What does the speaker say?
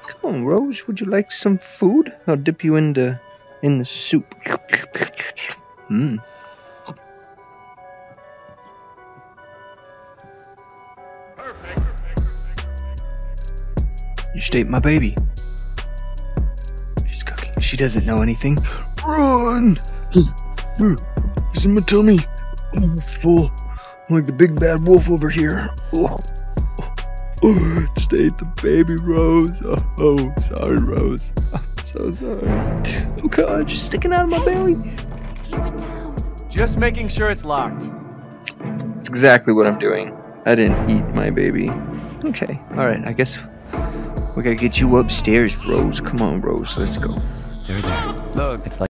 Come on, Rose. Would you like some food? I'll dip you in the soup. Mmm. You state my baby. She's cooking. She doesn't know anything. Run! He's in my tummy. Oh, full. I'm like the big bad wolf over here. Oh. Just ate the baby, Rose. Oh, sorry, Rose. I'm so sorry. Oh God, she's sticking out of my belly. Keep it down. Just making sure it's locked. That's exactly what I'm doing. I didn't eat my baby. Okay, alright, I guess we gotta get you upstairs, Rose. Come on, Rose, let's go. Look, it's like